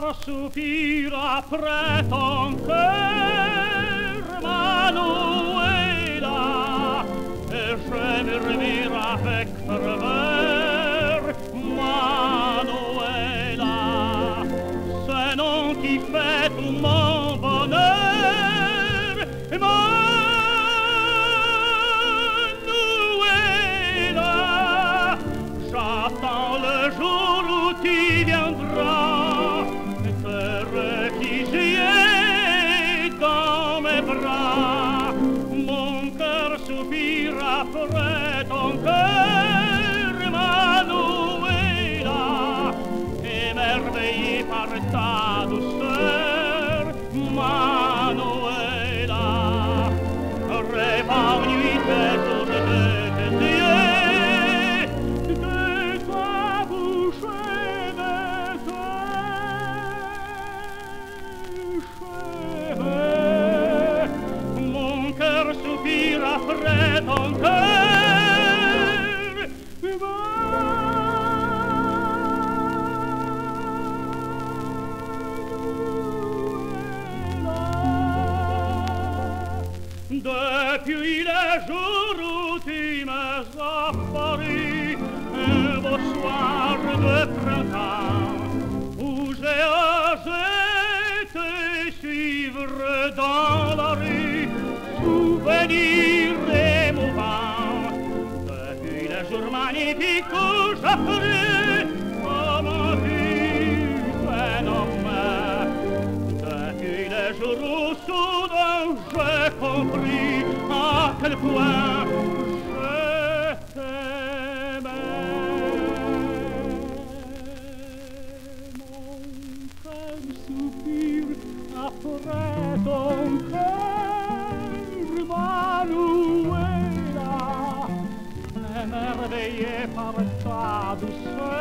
cœur soupire après ton cœur, Manuela, et je murmure avec ferveur, Manuela, ce nom qui fait tout mon bonheur, Manuela, j'attends le jour où tu viendras, te réfugier dans mes bras. Mon cœur soupire après ton cœur, Manuela, émerveillé par ta douceur, Manuela, rêvant nuit et jour de tes yeux, de ta bouche et de tes cheveux. Mon cœur soupire après ton cœur, depuis le jour où tu m'as apparu, un beau soir de printemps, où j'ai osé te suivre dans la rue, souvenir émouvant. Depuis le jour magnifique où j'apparus comme un phénomène, depuis le jour où soudain j'ai compris à quel point je t'aimais. Mon cœur soupire après ton cœur, Manuela, émerveillé par ta douceur.